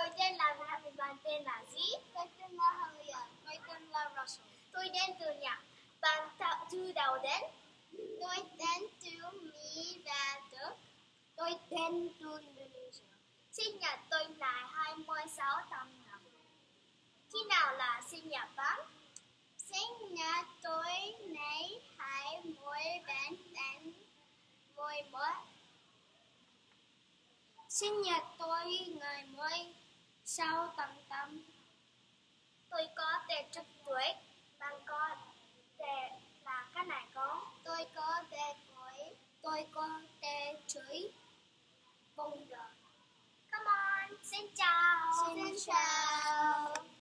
Tôi tên là Nam, bạn tên là gì? Tôi tên là Helen. Tôi tên là Russell. Tôi đến từ nhà. Bạn từ đâu đến? Tôi đến từ Mỹ và Đức. Tôi đến từ Indonesia. Sinh nhật tôi là 26 tháng 5. Khi nào là sinh nhật bạn? Sinh nhật tôi ngày 27 tháng 11. Sinh nhật tôi ngày 16 tháng 5. Tôi có tệ trước tuổi. Bạn có tệ là cái này có? Tôi có tệ tuổi. Tôi có tệ chuối.